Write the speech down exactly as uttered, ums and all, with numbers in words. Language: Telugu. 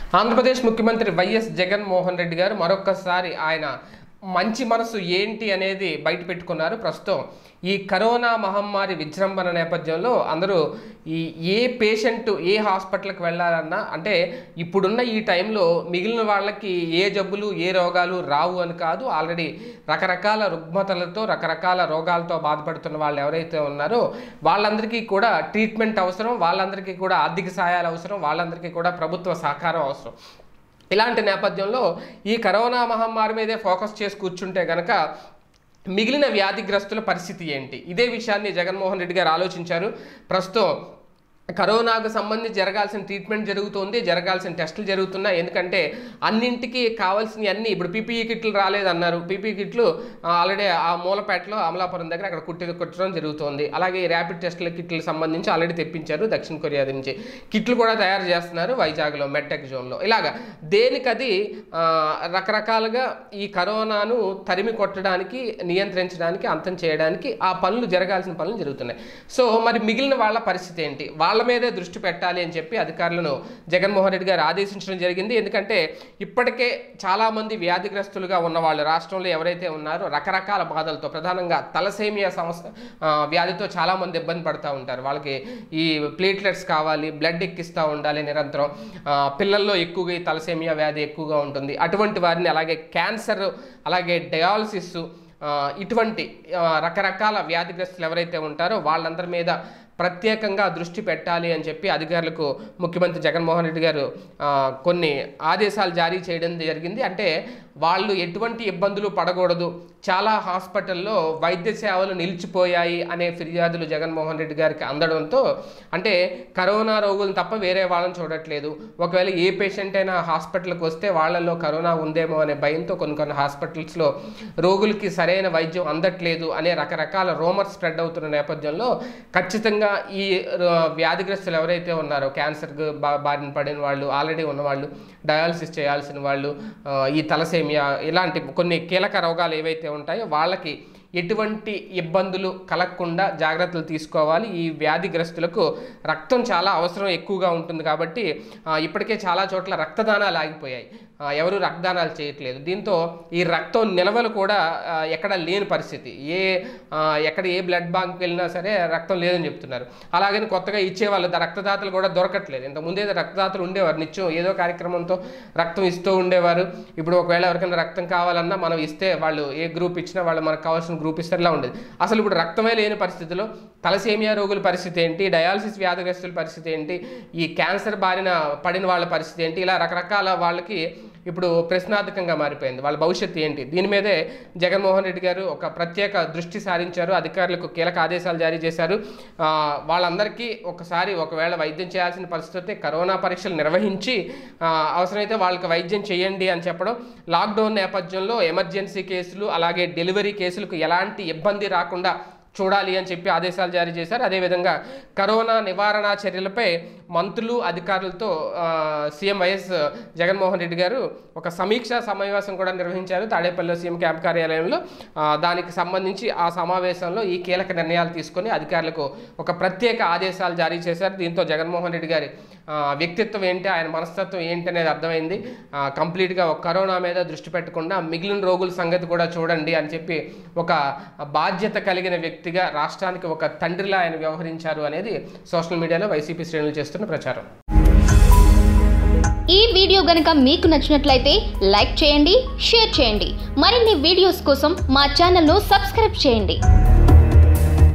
ఆంధ్రప్రదేశ్ ముఖ్యమంత్రి వైఎస్ జగన్మోహన్ రెడ్డి గారు మరొకసారి ఆయన మంచి మనసు ఏంటి అనేది బయట పెట్టుకున్నారు. ప్రస్తుతం ఈ కరోనా మహమ్మారి విజృంభణ నేపథ్యంలో అందరూ ఈ ఏ పేషెంట్ ఏ హాస్పిటల్కి వెళ్ళాలన్నా అంటే ఇప్పుడున్న ఈ టైంలో మిగిలిన వాళ్ళకి ఏ జబ్బులు ఏ రోగాలు రావు అని కాదు, ఆల్రెడీ రకరకాల రుగ్మతలతో రకరకాల రోగాలతో బాధపడుతున్న వాళ్ళు ఎవరైతే ఉన్నారో వాళ్ళందరికీ కూడా ట్రీట్మెంట్ అవసరం, వాళ్ళందరికీ కూడా ఆర్థిక సహాయాలు అవసరం, వాళ్ళందరికీ కూడా ప్రభుత్వ సహకారం అవసరం. ఇలాంటి నేపథ్యంలో ఈ కరోనా మహమ్మారి మీదే ఫోకస్ చేసి కూర్చుంటే కనుక మిగిలిన వ్యాధిగ్రస్తుల పరిస్థితి ఏంటి, ఇదే విషయాన్ని జగన్మోహన్ రెడ్డి గారు ఆలోచించారు. ప్రస్తుతం కరోనాకు సంబంధించి జరగాల్సిన ట్రీట్మెంట్ జరుగుతుంది, జరగాల్సిన టెస్టులు జరుగుతున్నాయి. ఎందుకంటే అన్నింటికి కావాల్సినవి అన్నీ ఇప్పుడు పీపీఈ కిట్లు రాలేదన్నారు. పీపీఈ కిట్లు ఆల్రెడీ ఆ మూలపేటలో అమలాపురం దగ్గర అక్కడ కుట్టి కుట్టడం జరుగుతుంది. అలాగే ర్యాపిడ్ టెస్టుల కిట్లకు సంబంధించి ఆల్రెడీ తెప్పించారు దక్షిణ కొరియా నుంచి. కిట్లు కూడా తయారు చేస్తున్నారు వైజాగ్లో మెడ్టెక్ జోన్లో. ఇలాగా దేనికది రకరకాలుగా ఈ కరోనాను తరిమి కొట్టడానికి, నియంత్రించడానికి, అంతం చేయడానికి ఆ పనులు జరగాల్సిన పనులు జరుగుతున్నాయి. సో మరి మిగిలిన వాళ్ళ పరిస్థితి ఏంటి, వాళ్ళ మీదే దృష్టి పెట్టాలి అని చెప్పి అధికారులను జగన్మోహన్ రెడ్డి గారు ఆదేశించడం జరిగింది. ఎందుకంటే ఇప్పటికే చాలామంది వ్యాధిగ్రస్తులుగా ఉన్నవాళ్ళు రాష్ట్రంలో ఎవరైతే ఉన్నారో రకరకాల బాధలతో, ప్రధానంగా తలసేమియా సమస్య వ్యాధితో చాలామంది ఇబ్బంది పడుతూ ఉంటారు. వాళ్ళకి ఈ ప్లేట్లెట్స్ కావాలి, బ్లడ్ ఎక్కిస్తూ ఉండాలి నిరంతరం. పిల్లల్లో ఎక్కువగా ఈ తలసేమియా వ్యాధి ఎక్కువగా ఉంటుంది. అటువంటి వారిని, అలాగే క్యాన్సర్, అలాగే డయాలసిస్, ఇటువంటి రకరకాల వ్యాధిగ్రస్తులు ఎవరైతే ఉంటారో వాళ్ళందరి మీద ప్రత్యేకంగా దృష్టి పెట్టాలి అని చెప్పి అధికారులకు ముఖ్యమంత్రి జగన్మోహన్ రెడ్డి గారు కొన్ని ఆదేశాలు జారీ చేయడం జరిగింది. అంటే వాళ్ళు ఎటువంటి ఇబ్బందులు పడకూడదు, చాలా హాస్పిటల్లో వైద్య సేవలు నిలిచిపోయాయి అనే ఫిర్యాదులు జగన్మోహన్ రెడ్డి గారికి అందడంతో, అంటే కరోనా రోగులను తప్ప వేరే వాళ్ళని చూడట్లేదు, ఒకవేళ ఏ పేషెంట్ అయినా హాస్పిటల్కి వస్తే వాళ్ళల్లో కరోనా ఉందేమో అనే భయంతో కొన్ని కొన్ని హాస్పిటల్స్లో రోగులకి సరైన వైద్యం అందట్లేదు అనే రకరకాల రూమర్స్ స్ప్రెడ్ అవుతున్న నేపథ్యంలో ఖచ్చితంగా ఈ వ్యాధిగ్రస్తులు ఎవరైతే ఉన్నారో క్యాన్సర్ బారిన పడిన వాళ్ళు, ఆల్రెడీ ఉన్నవాళ్ళు, డయాలసిస్ చేయాల్సిన వాళ్ళు, ఈ తలసేమియా ఇలాంటి కొన్ని కీలక రోగాలు ఏవైతే ఉంటాయో వాళ్ళకి ఎటువంటి ఇబ్బందులు కలగకుండా జాగ్రత్తలు తీసుకోవాలి. ఈ వ్యాధిగ్రస్తులకు రక్తం చాలా అవసరం ఎక్కువగా ఉంటుంది కాబట్టి ఇప్పటికే చాలా చోట్ల రక్తదానాలు ఆగిపోయాయి, ఎవరు రక్తదానాలు చేయట్లేదు. దీంతో ఈ రక్తం నిల్వలు కూడా ఎక్కడ లేని పరిస్థితి, ఏ ఎక్కడ ఏ బ్లడ్ బ్యాంక్కి వెళ్ళినా సరే రక్తం లేదని చెప్తున్నారు. అలాగని కొత్తగా ఇచ్చేవాళ్ళు రక్తదాతలు కూడా దొరకట్లేదు. ఇంతకుముందే రక్తదాతలు ఉండేవారు, నిత్యం ఏదో కార్యక్రమంతో రక్తం ఇస్తూ ఉండేవారు. ఇప్పుడు ఒకవేళ ఎవరికైనా రక్తం కావాలన్నా మనం ఇస్తే వాళ్ళు ఏ గ్రూప్ ఇచ్చినా వాళ్ళు మనకు కావాల్సిన గ్రూప్ ఇస్తారులా ఉండేది. అసలు ఇప్పుడు రక్తమే లేని పరిస్థితిలో తలసేమియా రోగుల పరిస్థితి ఏంటి, డయాలసిస్ వ్యాధిగ్రస్తుల పరిస్థితి ఏంటి, ఈ క్యాన్సర్ బారిన పడిన వాళ్ళ పరిస్థితి ఏంటి, ఇలా రకరకాల వాళ్ళకి ఇప్పుడు ప్రశ్నార్థకంగా మారిపోయింది. వాళ్ళ భవిష్యత్తు ఏంటి, దీని మీదే జగన్మోహన్ రెడ్డి గారు ఒక ప్రత్యేక దృష్టి సారించారు. అధికారులకు కీలక ఆదేశాలు జారీ చేశారు. వాళ్ళందరికీ ఒకసారి ఒకవేళ వైద్యం చేయాల్సిన పరిస్థితి కరోనా పరీక్షలు నిర్వహించి అవసరమైతే వాళ్ళకి వైద్యం చేయండి అని చెప్పడం, లాక్డౌన్ నేపథ్యంలో ఎమర్జెన్సీ కేసులు అలాగే డెలివరీ కేసులకు ఎలాంటి ఇబ్బంది రాకుండా చూడాలి అని చెప్పి ఆదేశాలు జారీ చేశారు. అదేవిధంగా కరోనా నివారణ చర్యలపై మంత్రులు అధికారులతో సీఎం వైఎస్ జగన్మోహన్ రెడ్డి గారు ఒక సమీక్షా సమావేశం కూడా నిర్వహించారు తాడేపల్లిలో సీఎం క్యాంప్ కార్యాలయంలో. దానికి సంబంధించి ఆ సమావేశంలో ఈ కీలక నిర్ణయాలు తీసుకొని అధికారులకు ఒక ప్రత్యేక ఆదేశాలు జారీ చేశారు. దీంతో జగన్మోహన్ రెడ్డి గారి వ్యక్తిత్వం ఏంటి, ఆయన మనస్తత్వం ఏంటి అనేది అర్థమైంది. కంప్లీట్గా ఒక కరోనా మీద దృష్టి పెట్టకుండా మిగిలిన రోగుల సంగతి కూడా చూడండి అని చెప్పి ఒక బాధ్యత కలిగిన వ్యక్తిగా రాష్ట్రానికి ఒక తండ్రిలా ఆయన వ్యవహరించారు అనేది సోషల్ మీడియాలో వైసీపీ శ్రేణులు చేస్తున్న ప్రచారం. ఈ వీడియో గనుక మీకు నచ్చినట్లయితే లైక్ చేయండి, షేర్ చేయండి. మరిన్ని వీడియోస్ కోసం మా ఛానల్ను సబ్స్క్రైబ్ చేయండి.